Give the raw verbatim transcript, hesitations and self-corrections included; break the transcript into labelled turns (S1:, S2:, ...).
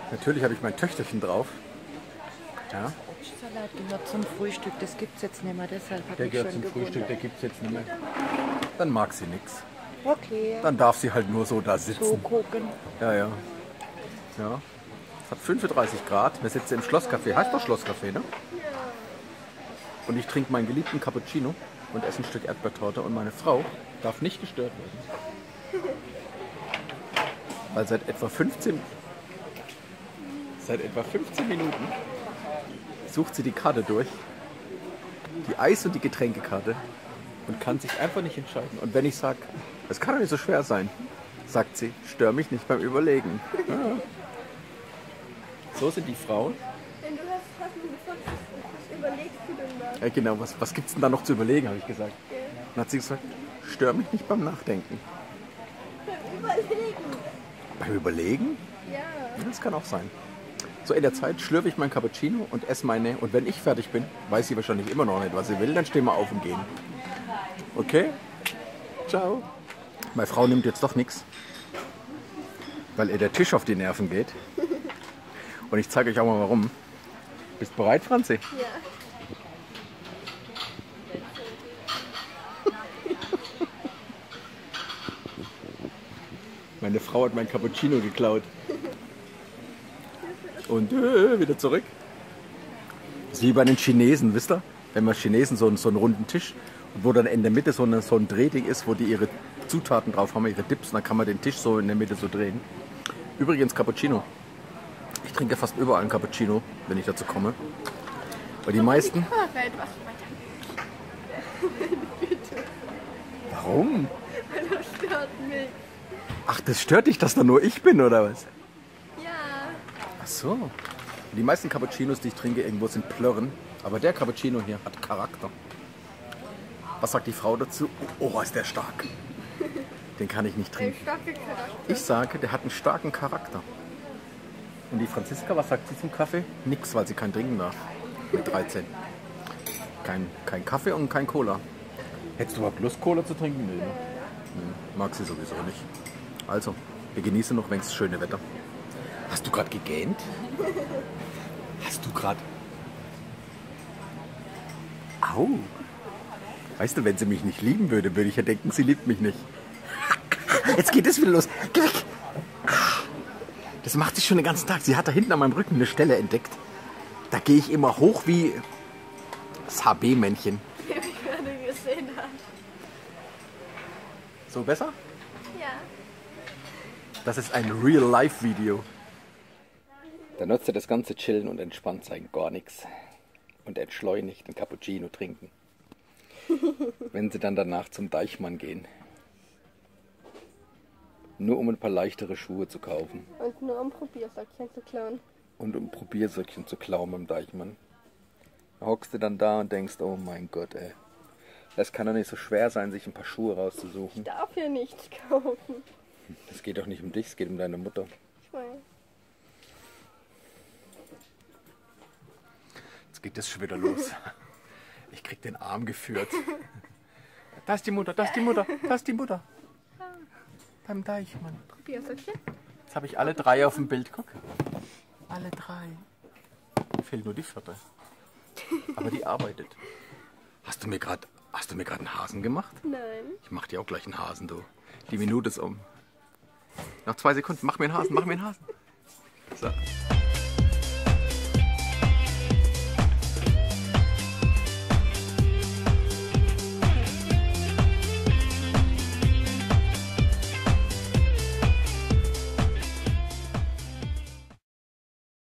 S1: Natürlich habe ich mein Töchterchen drauf. Ja.
S2: Obstsalat gehört zum Frühstück, das gibt es jetzt nicht mehr, deshalb habe
S1: Der
S2: ich
S1: gehört
S2: schon
S1: zum
S2: gewundert.
S1: Frühstück, der gibt es jetzt nicht mehr. Dann mag sie nichts.
S2: Okay,
S1: Dann darf sie halt nur so da sitzen.
S2: so gucken.
S1: Ja, ja. Ja. Es hat fünfunddreißig Grad. Wir sitzen im Schlosscafé. Heißt doch Schlosscafé, ne? Und ich trinke meinen geliebten Cappuccino und esse ein Stück Erdbeertorte. Und meine Frau darf nicht gestört werden. Weil seit etwa fünfzehn, seit etwa fünfzehn Minuten sucht sie die Karte durch. Die Eis- und die Getränkekarte. Und kann sich einfach nicht entscheiden. Und wenn ich sage, es kann doch nicht so schwer sein, sagt sie, stör mich nicht beim Überlegen. Ja. So sind die Frauen.
S3: Wenn du hast, hast du gefunden, was überlegst du denn da?
S1: Ja, genau, was, was gibt es denn da noch zu überlegen, habe ich gesagt.
S3: Ja.
S1: Dann hat sie gesagt, stör mich nicht beim Nachdenken.
S3: Beim Überlegen.
S1: Beim Überlegen?
S3: Ja.
S1: Das kann auch sein. So in der Zeit schlürfe ich mein Cappuccino und esse meine. Und wenn ich fertig bin, weiß sie wahrscheinlich immer noch nicht, was sie will, dann stehen wir auf und gehen. Okay? Ciao. Meine Frau nimmt jetzt doch nichts, weil ihr der Tisch auf die Nerven geht. Und ich zeige euch auch mal warum. Bist du bereit, Franzi?
S3: Ja.
S1: Meine Frau hat mein Cappuccino geklaut. Und äh, wieder zurück. Das ist wie bei den Chinesen, wisst ihr? Wenn man Chinesen so, einen- so einen runden Tisch, wo dann in der Mitte so, eine, so ein Drehding ist, wo die ihre Zutaten drauf haben, ihre Dips, und dann kann man den Tisch so in der Mitte so drehen. Übrigens Cappuccino. Ich trinke fast überall einen Cappuccino, wenn ich dazu komme. Weil die meisten...
S3: Aber etwas weiter.
S1: Warum?
S3: Weil das stört mich.
S1: Ach, das stört dich, dass da nur ich bin, oder was?
S3: Ja.
S1: Ach so. Die meisten Cappuccinos, die ich trinke, irgendwo sind Plörren. Aber der Cappuccino hier hat Charakter. Was sagt die Frau dazu? Oh, ist der stark. Den kann ich nicht
S3: Ein
S1: trinken.
S3: starker Charakter.
S1: Ich sage, der hat einen starken Charakter. Und die Franziska, was sagt sie zum Kaffee? Nix, weil sie keinen trinken darf. Mit dreizehn. Kein, kein Kaffee und kein Cola. Hättest du überhaupt Lust, Cola zu trinken? Nee, ne? Nee, mag sie sowieso nicht. Also, wir genießen noch wenigstens das schöne Wetter. Hast du gerade gegähnt? Hast du gerade... Au! Weißt du, wenn sie mich nicht lieben würde, würde ich ja denken, sie liebt mich nicht. Jetzt geht es wieder los. Geh weg! Das macht sie schon den ganzen Tag. Sie hat da hinten an meinem Rücken eine Stelle entdeckt. Da gehe ich immer hoch wie das H B-Männchen.
S3: Wie ich gerade gesehen habe.
S1: So besser?
S3: Ja.
S1: Das ist ein Real-Life-Video. Da nutzt er das ganze Chillen und entspannt sein gar nichts. Und entschleunigt ein Cappuccino trinken. Wenn sie dann danach zum Deichmann gehen. Nur um ein paar leichtere Schuhe zu kaufen.
S3: Und nur um Probiersöckchen zu klauen.
S1: Und um Probiersöckchen zu klauen beim Deichmann. Da hockst du dann da und denkst, oh mein Gott, ey. Es kann doch nicht so schwer sein, sich ein paar Schuhe rauszusuchen.
S3: Ich darf hier nichts kaufen.
S1: Es geht doch nicht um dich, es geht um deine Mutter.
S3: Ich meine.
S1: Jetzt geht das schon wieder los. Ich krieg den Arm geführt. Da ist die Mutter, da ist die Mutter, da ist die Mutter. Beim Deichmann.
S3: Probiersöckchen?
S1: Jetzt habe ich alle drei auf dem Bild. Guck. Alle drei. Fehlt nur die vierte. Aber die arbeitet. Hast du mir gerade hast du mir gerade einen Hasen gemacht?
S3: Nein.
S1: Ich mach dir auch gleich einen Hasen, du. Die Minute ist um. Noch zwei Sekunden. Mach mir einen Hasen, mach mir einen Hasen. So.